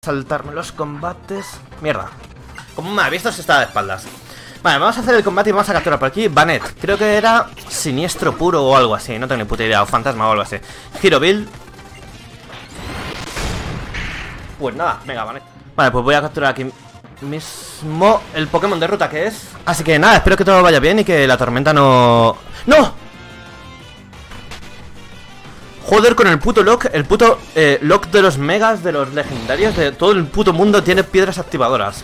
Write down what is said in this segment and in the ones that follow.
Saltarme los combates. Mierda. Como me ha visto, se está de espaldas. Vale, vamos a hacer el combate y vamos a capturar por aquí Banet. Creo que era siniestro puro o algo así. No tengo ni puta idea. O fantasma o algo así. Giro Build. Pues nada, venga, Banet. Vale, pues voy a capturar aquí mismo el Pokémon de ruta que es. Así que nada, espero que todo vaya bien y que la tormenta no... ¡No! Joder con el puto lock. El puto lock de los megas, de los legendarios. De todo el puto mundo tiene piedras activadoras.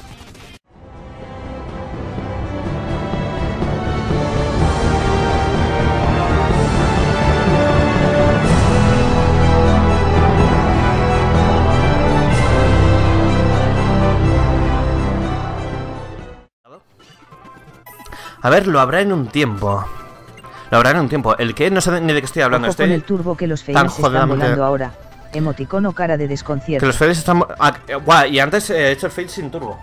A ver, lo habrá en un tiempo. Lo habrá en un tiempo. ¿El qué? No sé ni de qué estoy hablando. Ojo con el turbo que los fails están volando ahora. Emoticono cara de desconcierto. Que los fails están... guau, y antes he hecho el fail sin turbo.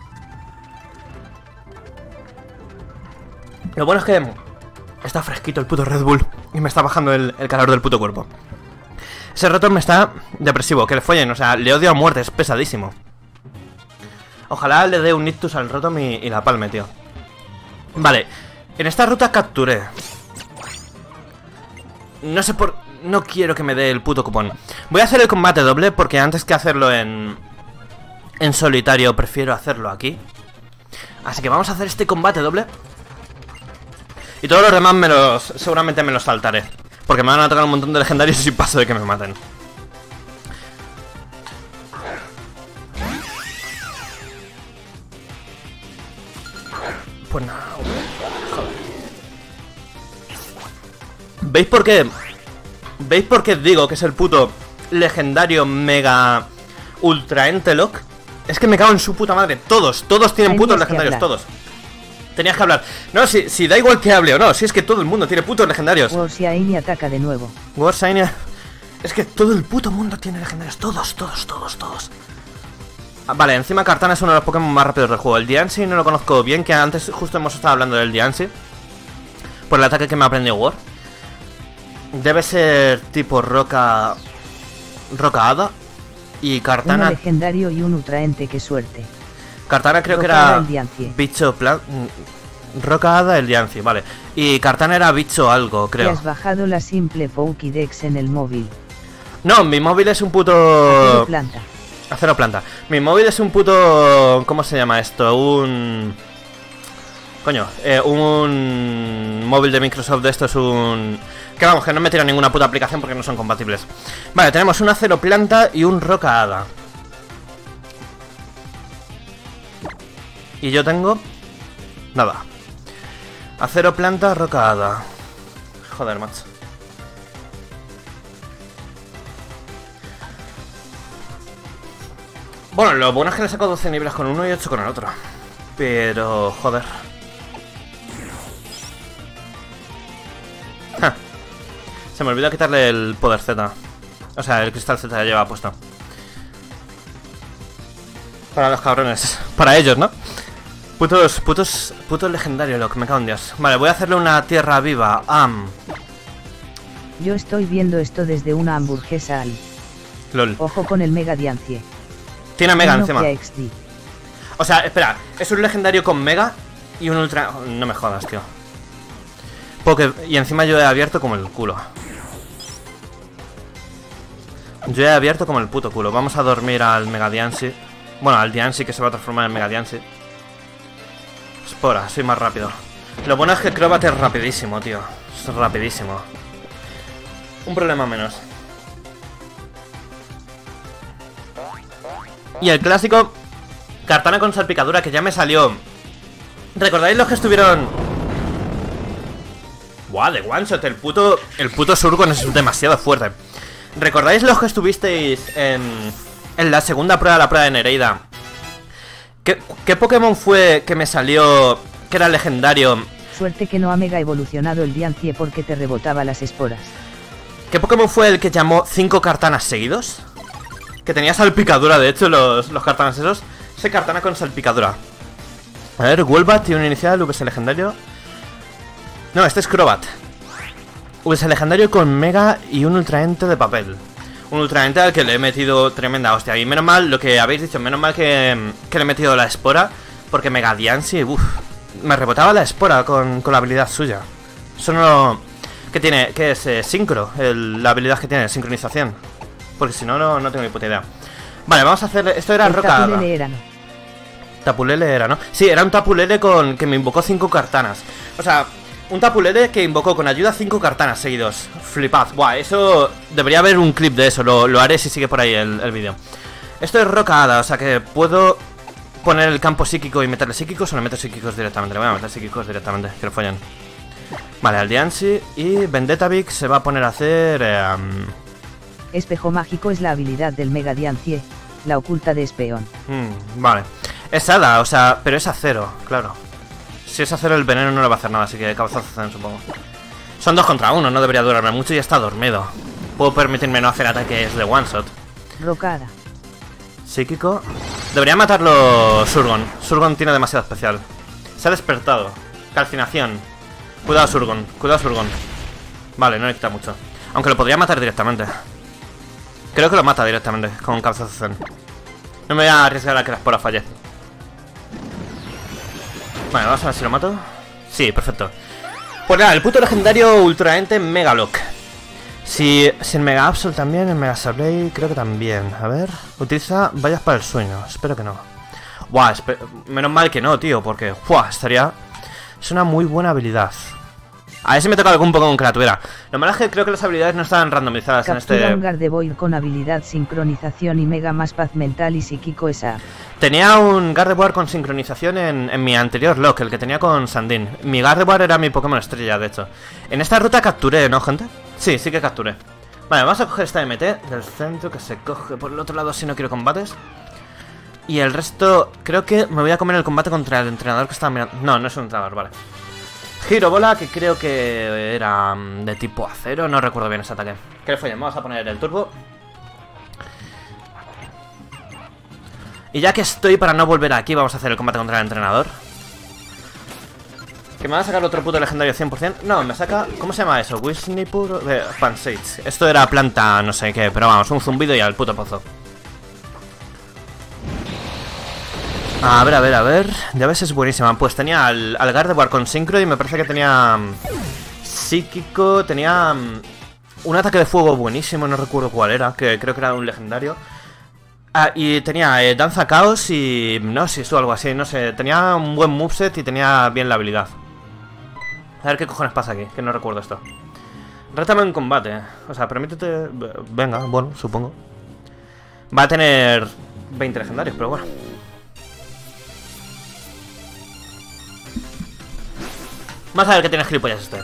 Lo bueno es que está fresquito el puto Red Bull y me está bajando el calor del puto cuerpo. Ese Rotom me está depresivo. Que le follen, o sea, le odio a muerte. Es pesadísimo. Ojalá le dé un Nictus al Rotom y la palme, tío. Vale, en esta ruta capturé. No sé por... No quiero que me dé el puto cupón. Voy a hacer el combate doble porque antes que hacerlo en solitario prefiero hacerlo aquí. Así que vamos a hacer este combate doble. Y todos los demás seguramente me los saltaré. Porque me van a tocar un montón de legendarios y paso de que me maten. Pues nada, joder. ¿Veis por qué? ¿Veis por qué digo que es el puto legendario mega ultra entelock? Es que me cago en su puta madre. Todos tienen putos legendarios, todos. Tenías que hablar. No, si da igual que hable o no. Si es que todo el mundo tiene putos legendarios. Warshine ataca de nuevo. Warshine. Es que todo el puto mundo tiene legendarios. Todos. Vale, encima Kartana es uno de los Pokémon más rápidos del juego. El Diancie no lo conozco bien, que antes justo hemos estado hablando del Diancie. Por el ataque que me ha aprendido War. Debe ser tipo roca hada. Y Kartana... Uno legendario y un ultraente, qué suerte. Kartana creo roca que era el bicho plan... Roca hada, el Diancie, vale. Y Kartana era bicho algo, creo. ¿Te has bajado la simple Pokédex en el móvil? No, mi móvil es un puto... Planta. Acero planta. Mi móvil es un puto... ¿Cómo se llama esto? Un móvil de Microsoft de esto es un... Que vamos, que no me tira ninguna puta aplicación porque no son compatibles. Vale, tenemos un acero planta y un roca hada. Y yo tengo... Nada. Acero planta, roca hada. Joder, macho. Bueno, lo bueno es que le saco 12 niveles con uno y 8 con el otro. Pero... joder. Ja. Se me olvidó quitarle el poder Z. O sea, el cristal Z ya lleva puesto. Para los cabrones. Para ellos, ¿no? Putos legendarios, lo que me cago en Dios. Vale, voy a hacerle una tierra viva. Yo estoy viendo esto desde una hamburguesa al... LOL. Ojo con el Mega Diancie. Tiene Mega encima. O sea, espera, es un legendario con Mega y un ultra... No me jodas, tío. Y encima yo he abierto como el culo. Yo he abierto como el puto culo. Vamos a dormir al Mega Diancie. Bueno, al Diancie que se va a transformar en Mega Diancie. Espora, soy más rápido. Lo bueno es que Crobat es rapidísimo, tío. Es rapidísimo. Un problema menos. Y el clásico Kartana con salpicadura que ya me salió. ¿Recordáis los que estuvieron? Buah, de one shot, el puto Surgon es demasiado fuerte. ¿Recordáis los que estuvisteis en la segunda prueba, la prueba de Nereida? ¿Qué Pokémon fue que me salió que era legendario? Suerte que no ha mega evolucionado el Diancie porque te rebotaba las esporas. ¿Qué Pokémon fue el que llamó 5 Kartanas seguidos? Que tenía salpicadura, de hecho, los Kartanas esos. Ese Kartana con salpicadura. A ver, Golbat tiene un inicial, VS legendario. No, este es Crobat. VS legendario con Mega y un ultraente de papel. Un ultraente al que le he metido tremenda hostia. Y menos mal, lo que habéis dicho, menos mal que le he metido la espora. Porque Mega Diancie, uff, me rebotaba la espora con la habilidad suya. Eso no... ¿Qué tiene? ¿Qué es? Sincro, la habilidad que tiene, sincronización. Porque si no, no tengo ni puta idea. Vale, vamos a hacer... Esto era roca hada. Tapulele era, ¿no? Sí, era un tapulele que me invocó 5 cartanas. O sea, un tapulele que invocó con ayuda 5 cartanas seguidos. Flipad. Buah, eso... Debería haber un clip de eso. Lo haré si sigue por ahí el vídeo. Esto es roca hada, o sea que puedo poner el campo psíquico y meterle psíquicos, o le meto psíquicos directamente. Le voy a meter psíquicos directamente, que lo follen. Vale, al Diancie. Y Vendetta-Vix se va a poner a hacer... Espejo mágico es la habilidad del Mega Diancie, la oculta de Espeón. Vale. Es hada, o sea, pero es acero, claro. Si es acero el veneno no le va a hacer nada, así que cabezazo zen, supongo. Son 2 contra 1, no debería durarme mucho y está dormido. Puedo permitirme no hacer ataques de one shot. Rocada. Psíquico. Debería matarlo Surgon. Surgon tiene demasiado especial. Se ha despertado. Calcinación. Cuidado Surgon, cuidado Surgon. Vale, no le quita mucho. Aunque lo podría matar directamente. Creo que lo mata directamente con cabezazo zen. No me voy a arriesgar a que la espora falle. Vale, vamos a ver si lo mato. Sí, perfecto. Pues nada, el puto legendario ultraente Megalock. Si el Mega Absol también, el Mega Sableye creo que también. A ver, utiliza vallas para el sueño. Espero que no. Buah, menos mal que no, tío, porque buah, estaría... Es una muy buena habilidad. A ver si me toca algún Pokémon que la tuviera. Lo malo es que creo que las habilidades no están randomizadas. Captura en este... un Gardevoir con habilidad sincronización y Mega más paz mental y psíquico esa. Tenía un Gardevoir con sincronización en mi anterior lock, el que tenía con Sandin. Mi Gardevoir era mi Pokémon estrella, de hecho. En esta ruta capturé, ¿no, gente? Sí, sí que capturé. Vale, vamos a coger esta MT del centro que se coge por el otro lado si no quiero combates. Y el resto, creo que me voy a comer el combate contra el entrenador que estaba mirando. No, no es un entrenador, vale. Giro bola, que creo que era de tipo acero, no recuerdo bien ese ataque. ¿Qué le follen? Vamos a poner el turbo. Y ya que estoy, para no volver aquí, vamos a hacer el combate contra el entrenador. ¿Que me va a sacar otro puto legendario 100%? No, me saca... ¿Cómo se llama eso? Wisnipur de Pansage. Esto era planta no sé qué, pero vamos, un zumbido y al puto pozo. A ver, a ver, a ver. Ya ves, es buenísima. Pues tenía al Gardevoir con Synchro y me parece que tenía... psíquico, tenía... un ataque de fuego buenísimo, no recuerdo cuál era, que creo que era un legendario. Ah, y tenía Danza Caos y... no sé, o algo así, no sé. Tenía un buen moveset y tenía bien la habilidad. A ver qué cojones pasa aquí, que no recuerdo esto. Rétame en combate. O sea, permítete... Venga, bueno, supongo. Va a tener 20 legendarios, pero bueno. Vamos a ver qué tiene gilipollas este.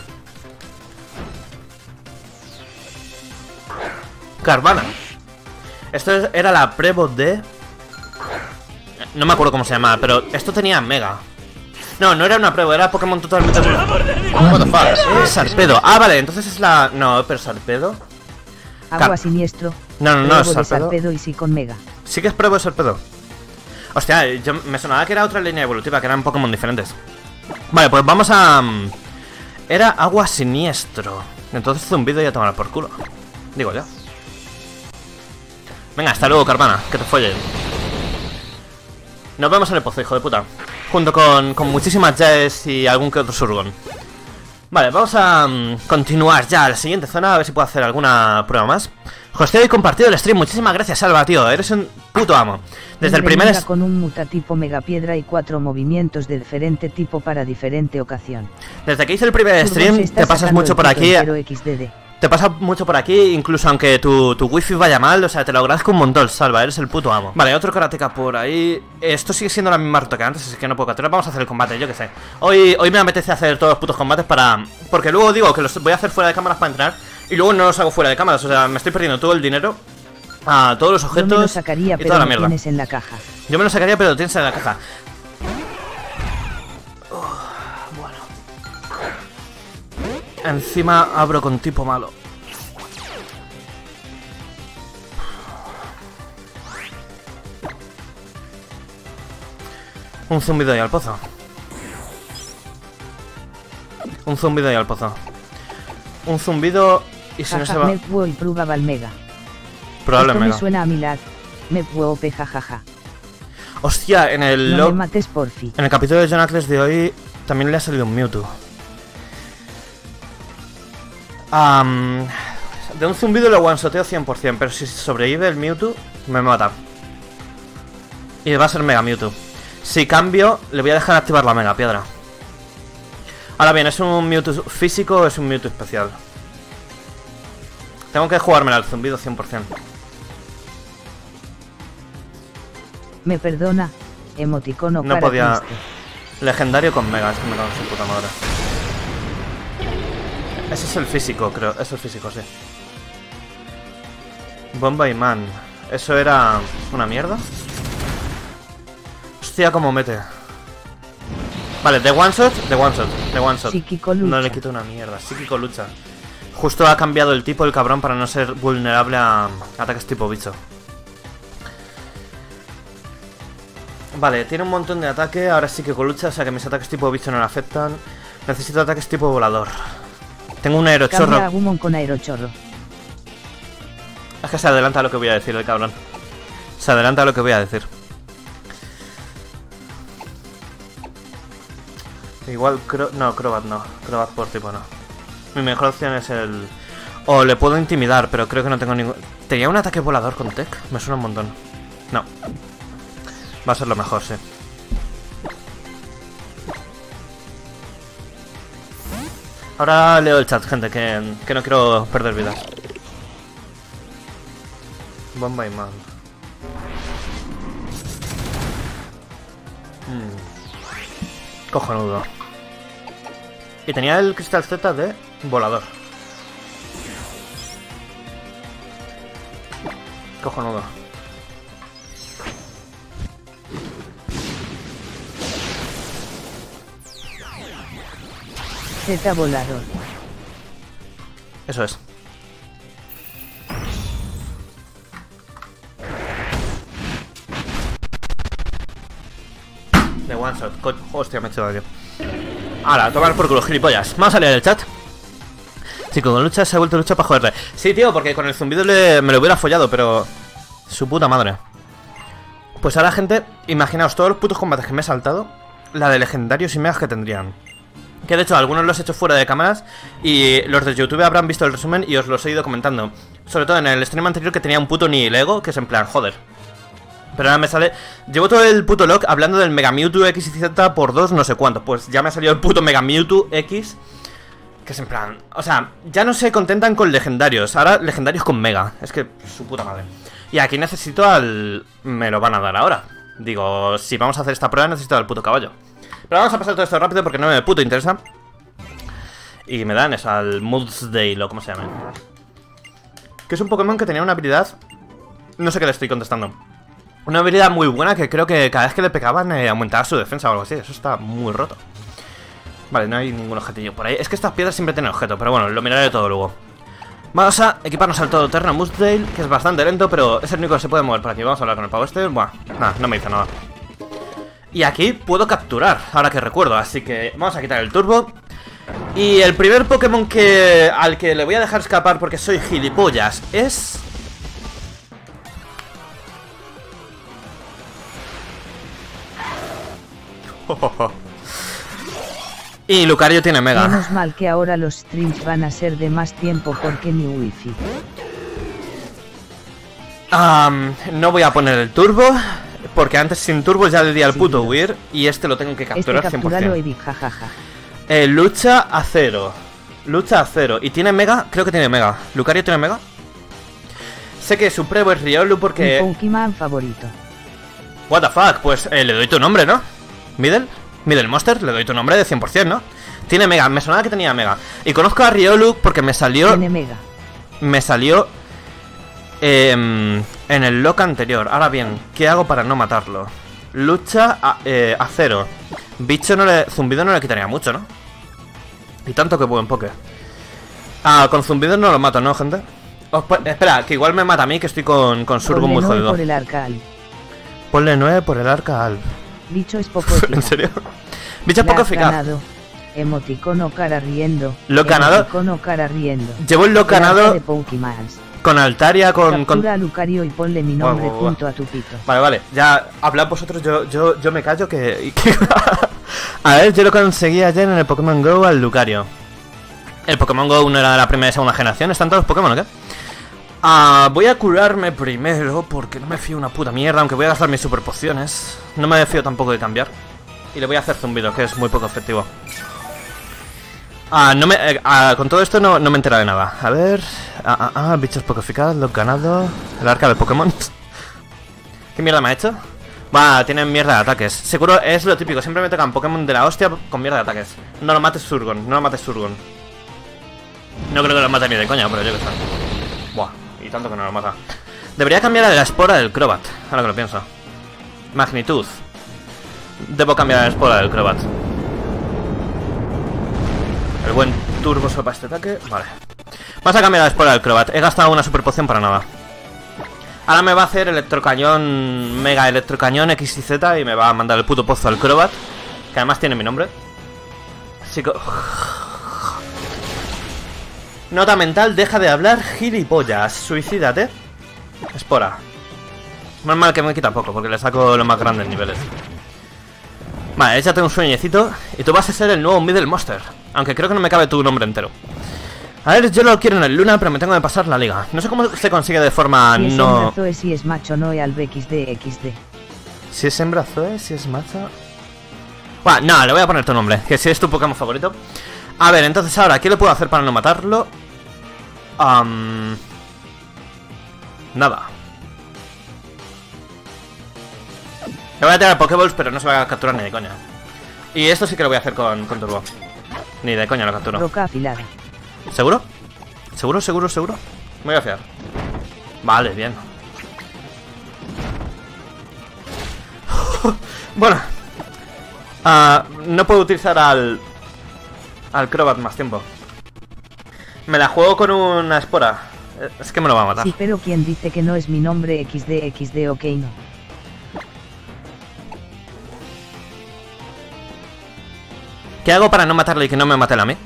Carvana. Esto era la Prebot de... no me acuerdo cómo se llamaba, pero esto tenía Mega. No, no era una Prebot, era Pokémon totalmente... What the fuck, Sarpedo. Ah, vale, entonces es la... no, pero Sarpedo... Agua siniestro. No, no, no, es Sarpedo. Sarpedo y sí con Mega. Sí que es Prebot de Sarpedo. Hostia, yo me sonaba que era otra línea evolutiva, que eran Pokémon diferentes. Vale, pues vamos a... era agua siniestro. Entonces zumbido y a tomar por culo. Digo yo. Venga, hasta luego, Carvana, que te follen. Nos vemos en el pozo, hijo de puta. Junto con muchísimas Jaes y algún que otro Surgon. Vale, vamos a continuar ya a la siguiente zona. A ver si puedo hacer alguna prueba más. Hosteo y compartido el stream. Muchísimas gracias, Salva, tío. Eres un puto amo. Desde el primer... con un mutatipo megapiedra y 4 movimientos de diferente tipo para diferente ocasión. Desde que hice el primer stream, te pasas mucho por aquí. Te pasa mucho por aquí, incluso aunque tu wifi vaya mal. O sea, te lo agradezco un montón, Salva, eres el puto amo. Vale, otro karateka por ahí. Esto sigue siendo la misma ruta que antes, así que no puedo capturar. Vamos a hacer el combate, yo que sé. Hoy me apetece hacer todos los putos combates para... porque luego digo que los voy a hacer fuera de cámaras para entrenar y luego no los hago fuera de cámaras. O sea, me estoy perdiendo todo el dinero, a todos los objetos. Yo me lo sacaría, y toda la pero mierda. lo tienes en la caja. Yo me lo sacaría, pero lo tienes en la caja. Bueno. Encima abro con tipo malo. Un zumbido y al pozo. Un zumbido y al pozo. Un zumbido y si no se va... y prueba Valmega. Probable Esto me mega. suena a Milad. Me puedo jajaja. Hostia, en el No me mates porfi. en el capítulo de Jonacles de hoy también le ha salido un Mewtwo. De un zumbido lo one-shoteo 100%, pero si sobrevive el Mewtwo, me mata. Y va a ser Mega Mewtwo. Si cambio, le voy a dejar activar la Mega Piedra. Ahora bien, ¿es un Mewtwo físico o es un Mewtwo especial? Tengo que jugármela al zumbido 100%. Me perdona. Emoticono No cara podía... triste. Legendario con Mega, es que me cago en su puta madre. Ese es el físico, creo. Eso es el físico, sí. Bomba y Man. ¿Eso era una mierda? Hostia, cómo mete. Vale, de one shot, de one shot, de one shot. Psíquico lucha. No le quito una mierda. Psíquico lucha. Justo ha cambiado el tipo el cabrón para no ser vulnerable a ataques tipo bicho. Vale, tiene un montón de ataque. Ahora sí que con lucha, o sea que mis ataques tipo bicho no le afectan. Necesito ataques tipo volador. Tengo un Cambia a aerochorro. Gumon con aerochorro. Es que se adelanta a lo que voy a decir el cabrón. Se adelanta a lo que voy a decir. Igual, no, Crobat no. Crobat por tipo no. Mi mejor opción es el... O le puedo intimidar, pero creo que no tengo ningún... ¿Tenía un ataque volador con Tech? Me suena un montón. No. Va a ser lo mejor, sí. Ahora leo el chat, gente, que no quiero perder vidas. Bomba y Man. Cojonudo. Y tenía el cristal Z de volador. Cojonudo. Z volador. Eso es. De one shot. Hostia, me he hecho daño. Ahora, tomar por culo, gilipollas. Vamos a leer el chat. Sí, con lucha se ha vuelto lucha para joderle. Sí, tío, porque con el zumbido me lo hubiera follado, pero... Su puta madre. Pues ahora, gente, imaginaos todos los putos combates que me he saltado. La de legendarios y megas que tendrían. Que de hecho, algunos los he hecho fuera de cámaras. Y los de YouTube habrán visto el resumen y os los he ido comentando. Sobre todo en el stream anterior que tenía un puto Nihilego, que es en plan, joder. Pero ahora me sale... Llevo todo el puto log hablando del Mega Mewtwo X y Z por 2 no sé cuánto. Pues ya me ha salido el puto Mega Mewtwo X. Que es en plan... O sea, ya no se contentan con legendarios. Ahora legendarios con Mega. Es que su puta madre. Y aquí necesito al... Me lo van a dar ahora. Digo, si vamos a hacer esta prueba necesito al puto caballo. Pero vamos a pasar todo esto rápido porque no me puto interesa. Y me dan eso, al Mudsdale o como se llame. Que es un Pokémon que tenía una habilidad... No sé qué le estoy contestando. Una habilidad muy buena que creo que cada vez que le pegaban aumentaba su defensa o algo así. Eso está muy roto. Vale, no hay ningún objetillo por ahí. Es que estas piedras siempre tienen objeto, pero bueno, lo miraré todo luego. Vamos a equiparnos al todoterreno Mudsdale, que es bastante lento, pero es el único que se puede mover por aquí. Vamos a hablar con el pavo este. Buah, nada, no me dice nada. Y aquí puedo capturar, ahora que recuerdo. Así que vamos a quitar el turbo. Y el primer Pokémon al que le voy a dejar escapar porque soy gilipollas es... Y Lucario tiene Mega. Menos mal que ahora los streams van a ser de más tiempo porque ni wifi. No voy a poner el turbo, porque antes sin turbo ya le di al Sí, puto no. huir. Y este lo tengo que capturar Captúralo 100%. Eddie, jajaja. Lucha a cero. Lucha a cero. ¿Y tiene Mega? Creo que tiene Mega. ¿Lucario tiene Mega? Sé que su Prevo es Riolu Mi porque... Pokémon favorito. What the fuck, pues le doy tu nombre, ¿no? Middle Monster, le doy tu nombre de 100%, ¿no? Tiene Mega, me sonaba que tenía Mega. Y conozco a Riolu porque me salió... Tiene Mega. Me salió... en el lock anterior. Ahora bien, ¿qué hago para no matarlo? Lucha a cero. Bicho no le... Zumbido no le quitaría mucho, ¿no? Y tanto que buen poke. Con zumbido no lo mato, ¿no, gente? Espera, que igual me mata a mí, que estoy con Surbo Ponle muy 9 jodido. por el Arcal. Ponle 9 por el arca Alb. Bicho es poco ¿En serio? Bicho es La poco has eficaz. ganado. Emoticono cara riendo. Lo ganado. Emoticono cara riendo. Llevo el lock El arca ganado. de Pokemons. Con Altaria, Captura a Lucario y ponle mi nombre junto a tu pito. Vale, ya hablad vosotros, yo me callo que... A ver, yo lo conseguí ayer en el Pokémon GO al Lucario. El Pokémon GO no era de la primera y segunda generación, están todos los Pokémon, ¿o qué? Voy a curarme primero porque no me fío una puta mierda, aunque voy a gastar mis super pociones. No me fío tampoco de cambiar. Y le voy a hacer zumbido, que es muy poco efectivo. Con todo esto no me he enterado de nada. A ver... bichos poco eficaz, los ganados... El arca de Pokémon. ¿Qué mierda me ha hecho? Va, tienen mierda de ataques. Seguro es lo típico, siempre me tocan Pokémon de la hostia con mierda de ataques. No lo mates Surgon, no lo mates Surgon. No creo que lo mate ni de coña, pero yo que sé. Buah, y tanto que no lo mata. Debería cambiar a la espora del Crobat, ahora que lo pienso. Magnitud. Debo cambiar a la espora del Crobat. El buen turbo para este ataque. Vale. Vamos a cambiar la espora del Crobat. He gastado una super poción para nada. Ahora me va a hacer electrocañón, mega electrocañón X y Z y me va a mandar el puto pozo al Crobat. Que además tiene mi nombre. Nota mental, deja de hablar, gilipollas. Suicídate. Espora. Más mal que me quita poco porque le saco los más grandes niveles. Vale, échate un sueñecito y tú vas a ser el nuevo Middle Monster. Aunque creo que no me cabe tu nombre entero. A ver, yo lo quiero en el Luna, pero me tengo que pasar la liga. No sé cómo se consigue de forma si no... Si es macho no al XD. Si es hembra Zoe, si es macho... Bueno, no, le voy a poner tu nombre, que si es tu Pokémon favorito. A ver, entonces ahora, ¿qué le puedo hacer para no matarlo? Nada. Le voy a tirar Pokéballs, pero no se va a capturar ni de coña. Y esto sí que lo voy a hacer con Turbo. Ni de coña lo capturo. Roca afilada. ¿Seguro? ¿Seguro? Me voy a fiar. Vale, bien. Bueno. No puedo utilizar al Crobat más tiempo. Me la juego con una espora. Es que me lo va a matar. Sí, pero ¿quién dice que no es mi nombre XD, ok no? ¿Qué hago para no matarle y que no me mate a mí?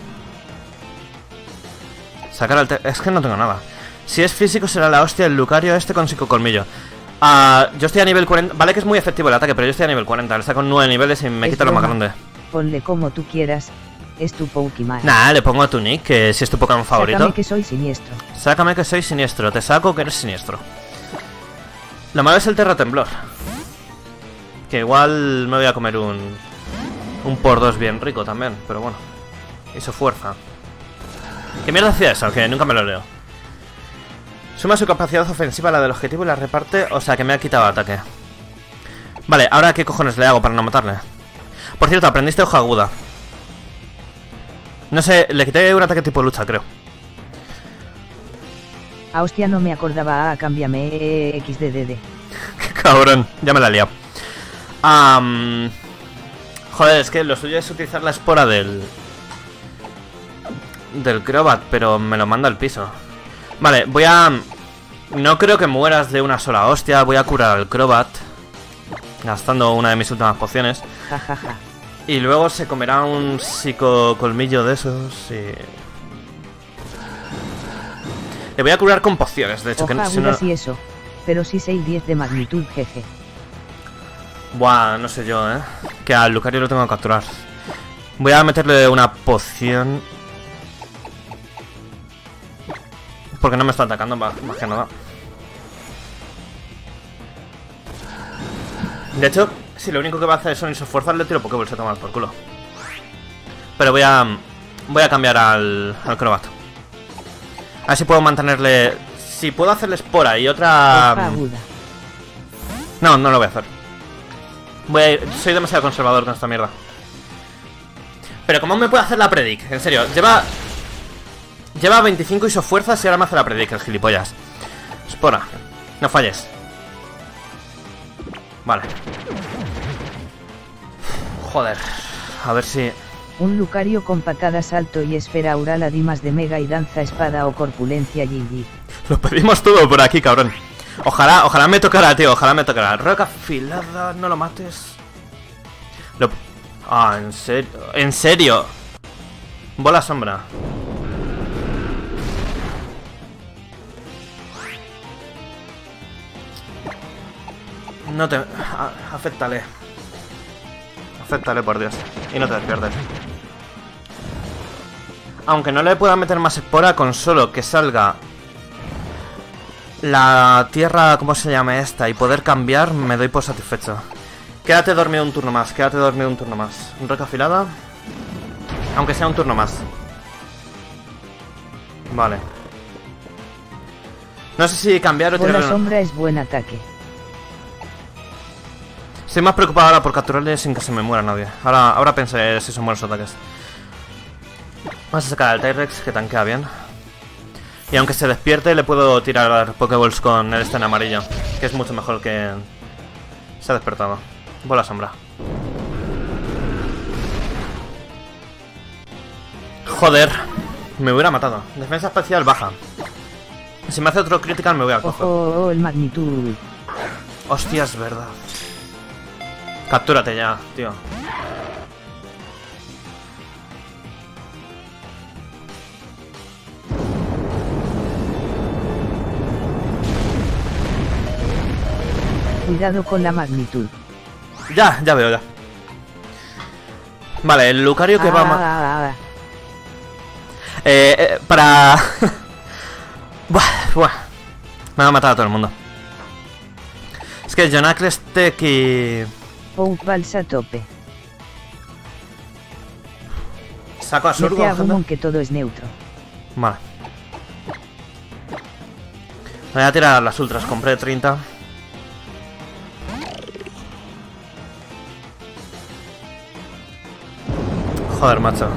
Sacar al... Es que no tengo nada. Si es físico será la hostia el Lucario este con psicocolmillo. Yo estoy a nivel 40. Vale que es muy efectivo el ataque, pero yo estoy a nivel 40. Le saco 9 niveles y me quita lo más grande. Ponle como tú quieras. Es tu Pokémon. Nah, le pongo a tu nick, que si es tu Pokémon favorito. Sácame que soy siniestro. Sácame que soy siniestro. Te saco que eres siniestro. Lo malo es el terratemblor. Que igual me voy a comer un por 2 bien rico también, pero bueno. Hizo fuerza. ¿Qué mierda hacía eso? Que nunca me lo leo. Suma su capacidad ofensiva a la del objetivo y la reparte. O sea que me ha quitado ataque. Vale, ahora qué cojones le hago para no matarle. Por cierto, aprendiste hoja aguda. No sé, le quité un ataque tipo lucha, creo. Hostia, no me acordaba. Cámbiame XDDD. Qué cabrón, ya me la he liado. Joder, es que lo suyo es utilizar la espora del Crobat, pero me lo manda al piso. Vale, voy a... No creo que mueras de una sola hostia. Voy a curar al Crobat gastando una de mis últimas pociones. Jajaja. Y luego se comerá un psicocolmillo de esos y... Le voy a curar con pociones, de hecho. Hoja que si no... sí eso, pero sí 6-10 de magnitud, jeje. Buah, no sé yo, que al Lucario lo tengo que capturar. Voy a meterle una poción porque no me está atacando más que nada. De hecho, si lo único que va a hacer son sus fuerzas, le tiro Pokéball, se toma por culo. Pero voy a cambiar al Crobat. A ver si puedo mantenerle... Si puedo hacerle espora y otra... No, no lo voy a hacer. Soy demasiado conservador con esta mierda. Pero ¿cómo me puede hacer la predic? En serio, lleva 25 isofuerzas y ahora me hace la predic, el gilipollas. Espora, no falles. Vale. Joder, a ver si... Un Lucario con patada, salto y esfera aural, adimas de mega y danza, espada o corpulencia, GG. Lo pedimos todo por aquí, cabrón. Ojalá me tocara, tío, ojalá me tocara. Roca afilada, no lo mates. ¿en serio? ¿En serio? Bola sombra. No te... aféctale. Aféctale, por Dios. Y no te despiertes. Aunque no le pueda meter más espora, con solo que salga la tierra, ¿cómo se llama esta? Y poder cambiar, me doy por satisfecho. Quédate dormido un turno más, quédate dormido un turno más. Roca afilada. Aunque sea un turno más. Vale. No sé si cambiar o tirar... La sombra es buen ataque. Estoy más preocupado ahora por capturarle sin que se me muera nadie. Ahora pensé si son buenos ataques. Vamos a sacar al T-Rex, que tanquea bien. Y aunque se despierte, le puedo tirar Pokéballs con el en amarillo, que es mucho mejor que... Se ha despertado. Bola sombra. Joder, me hubiera matado. Defensa especial baja. Si me hace otro critical me voy a coger. Oh, el magnitud. Hostia, es verdad. Captúrate ya, tío. Cuidado con la magnitud. Ya veo, ya. Vale, el Lucario que va a... para... Buah. Me va a matar a todo el mundo. Es que Jonacles y... Pokeballs a tope. Saco a Surgo. Agumon, que todo es neutro. Vale. Voy a tirar las ultras, compré 30. Joder, macho.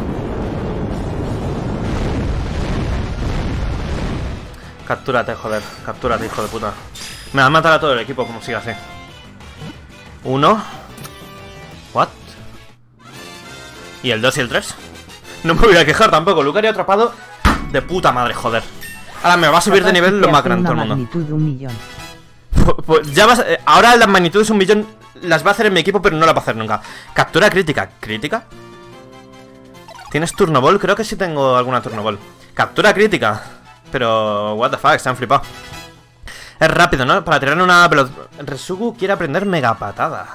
Captúrate, joder. Captúrate, hijo de puta. Me va a matar a todo el equipo como siga así. 1. What? ¿Y el 2 y el 3? No me voy a quejar tampoco. Lucario atrapado de puta madre, joder. Ahora me va a subir de nivel lo más grande todo el mundo. Magnitud de 1.000.000. Pues ya vas... ahora las magnitudes 1.000.000 las va a hacer en mi equipo, pero no las va a hacer nunca. Captura crítica. ¿Crítica? ¿Tienes turno ball? Creo que sí tengo alguna turno ball. Captura crítica. Pero... what the fuck, se han flipado. Es rápido, ¿no? Para tirar una velocidad... Resugu quiere aprender mega patada.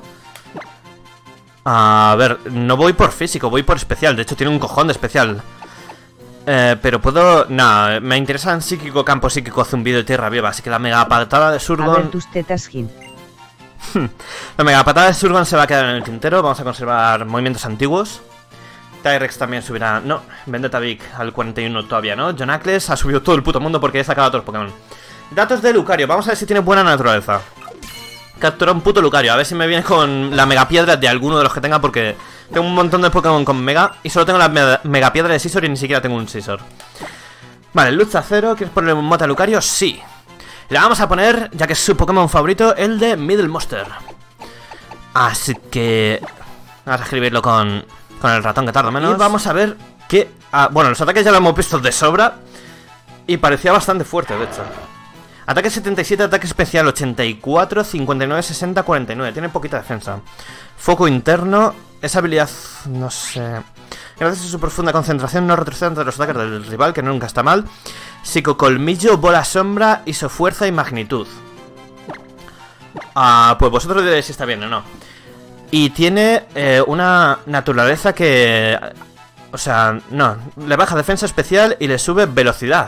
A ver, no voy por físico, voy por especial. De hecho tiene un cojón de especial. Pero puedo... Nah, me interesa en psíquico, campo psíquico, zumbido y tierra viva. Así que la mega patada de Surgon... A ver tus tetas, Gil. La mega patada de Surgon se va a quedar en el tintero. Vamos a conservar movimientos antiguos. Tyrex también subirá... No, Vendetta Vic al 41 todavía, ¿no? Jonacles ha subido todo el puto mundo porque he sacado a todos los Pokémon. Datos de Lucario. Vamos a ver si tiene buena naturaleza. Captura un puto Lucario. A ver si me viene con la megapiedra de alguno de los que tenga, porque tengo un montón de Pokémon con mega y solo tengo la megapiedra de Scizor y ni siquiera tengo un Scizor. Vale, Luz Acero. ¿Quieres ponerle un mote a Lucario? Sí. Le vamos a poner, ya que es su Pokémon favorito, el de Middle Monster. Así que... vamos a escribirlo con el ratón, que tarda menos. Y vamos a ver que... bueno, los ataques ya lo hemos visto de sobra. Y parecía bastante fuerte, de hecho. Ataque 77, ataque especial 84, 59, 60, 49. Tiene poquita defensa. Foco interno. Esa habilidad... no sé... gracias a su profunda concentración no retrocede ante los ataques del rival, que nunca está mal. Psicocolmillo, bola sombra, isofuerza y magnitud. Pues vosotros diréis si está bien o no. Y tiene una naturaleza que... o sea, no. Le baja defensa especial y le sube velocidad.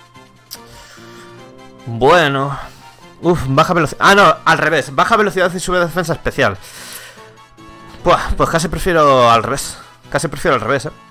Bueno. Baja velocidad. No, al revés. Baja velocidad y sube defensa especial. Pues casi prefiero al revés. Casi prefiero al revés,